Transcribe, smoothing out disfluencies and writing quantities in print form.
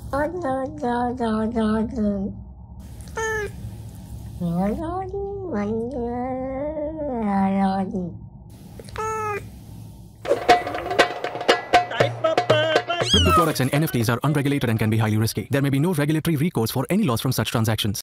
Crypto products and NFTs are unregulated and can be highly risky. There may be no regulatory recourse for any loss from such transactions.